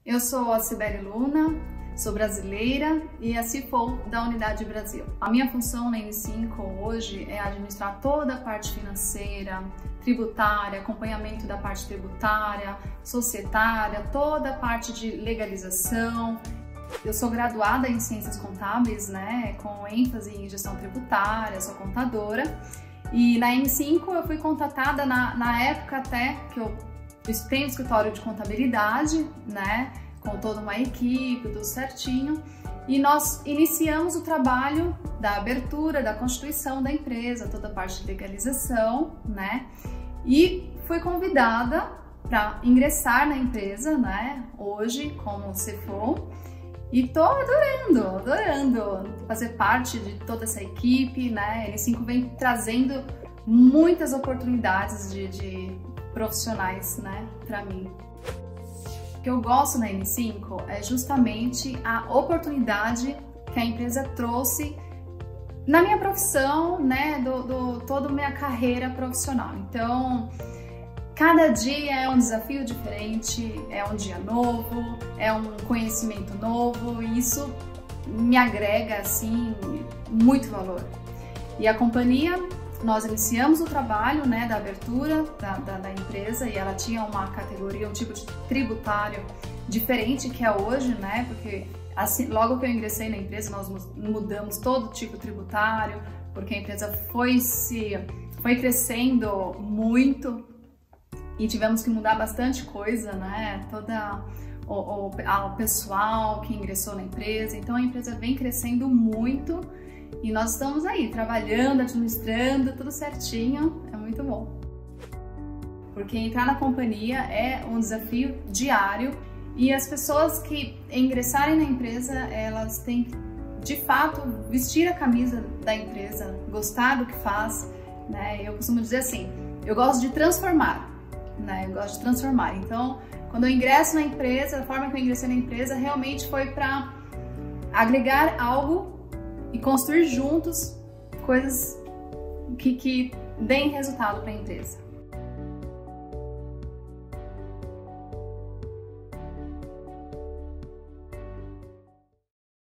Eu sou a Cibele Luna, sou brasileira e a CFO da Unidade Brasil. A minha função na N5 hoje é administrar toda a parte financeira, tributária, acompanhamento da parte tributária, societária, toda a parte de legalização. Eu sou graduada em Ciências Contábeis, com ênfase em gestão tributária, sou contadora. E na N5 eu fui contatada na época até que eu tenho escritório de contabilidade, com toda uma equipe, tudo certinho. E nós iniciamos o trabalho da abertura, da constituição da empresa, toda a parte de legalização, E fui convidada para ingressar na empresa, hoje como CFO. E tô adorando fazer parte de toda essa equipe, A N5 vem trazendo muitas oportunidades de profissionais, para mim. O que eu gosto na N5 é justamente a oportunidade que a empresa trouxe na minha profissão, toda a minha carreira profissional. Então, cada dia é um desafio diferente, é um dia novo, é um conhecimento novo e isso me agrega, assim, muito valor. E a companhia, nós iniciamos o trabalho, da abertura da empresa e ela tinha uma categoria, um tipo de tributário diferente que é hoje, porque assim, logo que eu ingressei na empresa nós mudamos todo tipo tributário, porque a empresa foi crescendo muito e tivemos que mudar bastante coisa, toda o pessoal que ingressou na empresa, então a empresa vem crescendo muito e nós estamos aí trabalhando, administrando, tudo certinho, é muito bom. Porque entrar na companhia é um desafio diário e as pessoas que ingressarem na empresa, elas têm que, de fato, vestir a camisa da empresa, gostar do que faz, Eu costumo dizer assim, eu gosto de transformar, Eu gosto de transformar. Então, quando eu ingresso na empresa, a forma que eu ingressei na empresa realmente foi para agregar algo e construir juntos coisas que deem resultado para a empresa.